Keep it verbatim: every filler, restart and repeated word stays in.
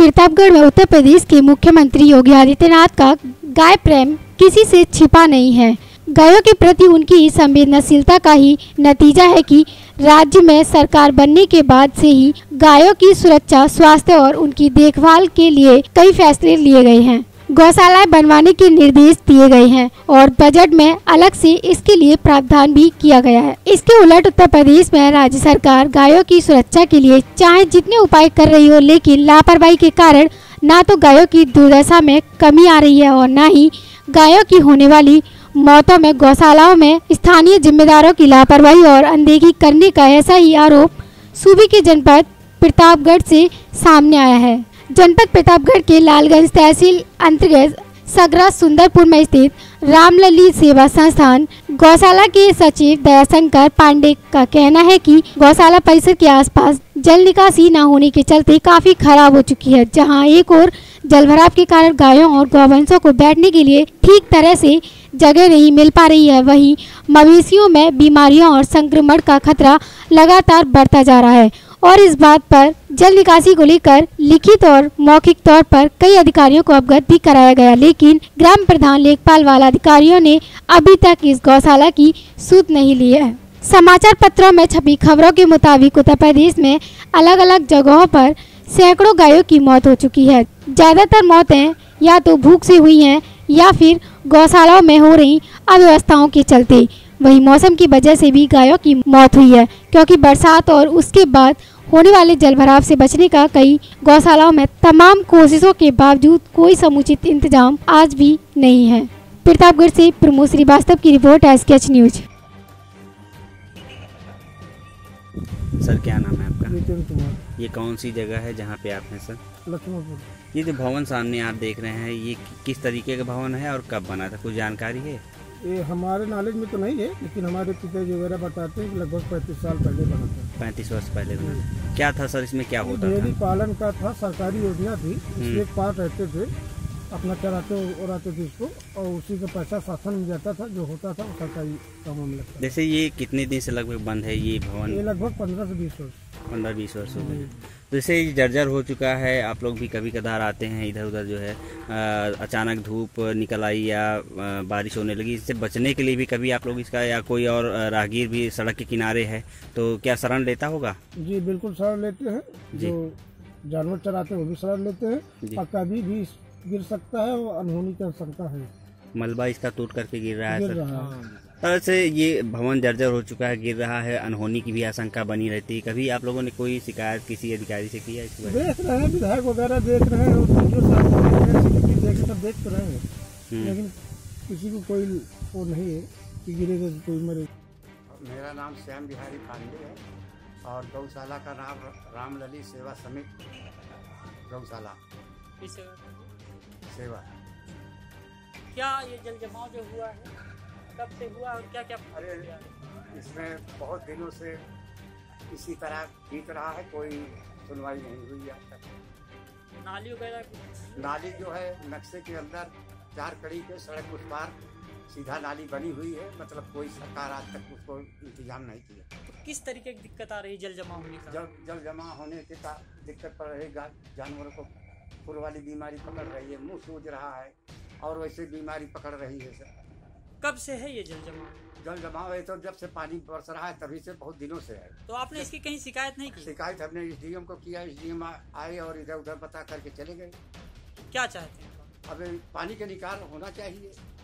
प्रतापगढ़ में उत्तर प्रदेश के मुख्यमंत्री योगी आदित्यनाथ का गाय प्रेम किसी से छिपा नहीं है। गायों के प्रति उनकी संवेदनशीलता का ही नतीजा है कि राज्य में सरकार बनने के बाद से ही गायों की सुरक्षा, स्वास्थ्य और उनकी देखभाल के लिए कई फैसले लिए गए हैं। गौशालाएं बनवाने के निर्देश दिए गए हैं और बजट में अलग से इसके लिए प्रावधान भी किया गया है। इसके उलट उत्तर प्रदेश में राज्य सरकार गायों की सुरक्षा के लिए चाहे जितने उपाय कर रही हो, लेकिन लापरवाही के कारण न तो गायों की दुर्दशा में कमी आ रही है और न ही गायों की होने वाली मौतों में गौशालाओं में स्थानीय जिम्मेदारों की लापरवाही और अनदेखी करने का ऐसा ही आरोप सूबे के जनपद प्रतापगढ़ से सामने आया है। जनपद प्रतापगढ़ के लालगंज तहसील अंतर्गत सगरा सुंदरपुर में स्थित रामलली सेवा संस्थान गौशाला के सचिव दयाशंकर पांडे का कहना है कि गौशाला परिसर के आसपास जल निकासी न होने के चलते काफी खराब हो चुकी है। जहां एक और जलभराव के कारण गायों और गौवंशों को बैठने के लिए ठीक तरह से जगह नहीं मिल पा रही है, वहीं मवेशियों में बीमारियों और संक्रमण का खतरा लगातार बढ़ता जा रहा है और इस बात पर जल निकासी को लेकर लिखित और मौखिक तौर पर कई अधिकारियों को अवगत भी कराया गया, लेकिन ग्राम प्रधान लेखपाल वाला अधिकारियों ने अभी तक इस गौशाला की सूद नहीं ली है। समाचार पत्रों में छपी खबरों के मुताबिक उत्तर प्रदेश में अलग अलग जगहों पर सैकड़ों गायों की मौत हो चुकी है। ज्यादातर मौतें या तो भूख से हुई हैं या फिर गौशालाओं में हो रही अव्यवस्थाओं के चलते। वहीं मौसम की वजह से भी गायों की मौत हुई है, क्योंकि बरसात और उसके बाद होने वाले जलभराव से बचने का कई गौशालाओं में तमाम कोशिशों के बावजूद कोई समुचित इंतजाम आज भी नहीं है। प्रतापगढ़ से प्रमोद श्रीवास्तव की रिपोर्ट, एसकेएच न्यूज। सर क्या नाम है आपका? नितिन कुमार। ये कौन सी जगह है जहाँ पे आप हैं सर? लक्ष्मणपुर। ये जो भवन सामने आप देख रहे हैं, ये किस तरीके का भवन है और कब बना था, कुछ जानकारी है? ये हमारे नॉलेज में तो नहीं है, लेकिन हमारे पिताजी वगैरह बताते हैं कि लगभग पैंतीस साल पहले बना था। पैंतीस वर्ष पहले बना। क्या था सर इसमें, क्या होता डेयरी था? पालन का था, सरकारी योजना थी। इसके एक पास रहते थे, अपना चलाते और आते थे इसको, और उसी का पैसा शासन में जाता था, जो होता था वो सरकारी कामों में लगता। जैसे ये कितने दिन से लगभग बंद है ये भवन? ये लगभग पंद्रह से बीस वर्ष पंद्रह बीस वर्ष हो गए। जैसे ये जर्जर हो चुका है, आप लोग भी कभी कदार आते हैं इधर उधर, जो है आ, अचानक धूप निकल आई या आ, बारिश होने लगी, इससे बचने के लिए भी कभी आप लोग इसका, या कोई और राहगीर भी सड़क के किनारे है तो क्या शरण लेता होगा? जी बिल्कुल शरण लेते हैं। जो जानवर चराते हैं वो भी शरण लेते हैं, और कभी भी गिर सकता है, वो अनहोनी कर सकता है। मलबा इसका टूट करके गिर रहा है गिर सर? रहा है। तरह से ये भवन जर्जर हो चुका है, गिर रहा है, अनहोनी की भी आशंका बनी रहती है। कभी आप लोगों ने कोई शिकायत किसी अधिकारी से किया इसके बारे में? देख रहे हैं, विधायक वगैरह देख रहे हैं, और जो साथ देख रहे हैं, देख सब देख तो रहे हैं, लेकिन किसी को कोई वो नहीं है कि गिरेगा तो कोई मरे। मेरा नाम श्याम बिहारी पांडे है और गौशाला का नाम रामलली सेवा समिति गौशाला सेवा। क्या ये जल जमाव जो हुआ है कब से हुआ और क्या क्या? अरे इसमें बहुत दिनों से इसी तरह बीत रहा है, कोई सुनवाई नहीं हुई आज तक। नाली वगैरह? नाली जो है नक्शे के अंदर चार कड़ी के सड़क उस पार सीधा नाली बनी हुई है, मतलब कोई सरकार आज तक उसको इंतजाम नहीं किया। तो किस तरीके की दिक्कत आ रही है जल जमा होने का? जल जल जमा होने के का दिक्कत पड़ रही है, जानवरों को खुर वाली बीमारी पकड़ रही है, मुंह सूज रहा है और वैसे बीमारी पकड़ रही है सर। कब से है ये जल जमा? जल जमाव है तो जब से पानी बरस रहा है तभी से, बहुत दिनों से है। तो आपने इसकी कहीं शिकायत नहीं की? शिकायत हमने एसडीएम को किया, एसडीएम आए और इधर उधर पता करके चले गए। क्या चाहते हैं? अब पानी का निकाल होना चाहिए।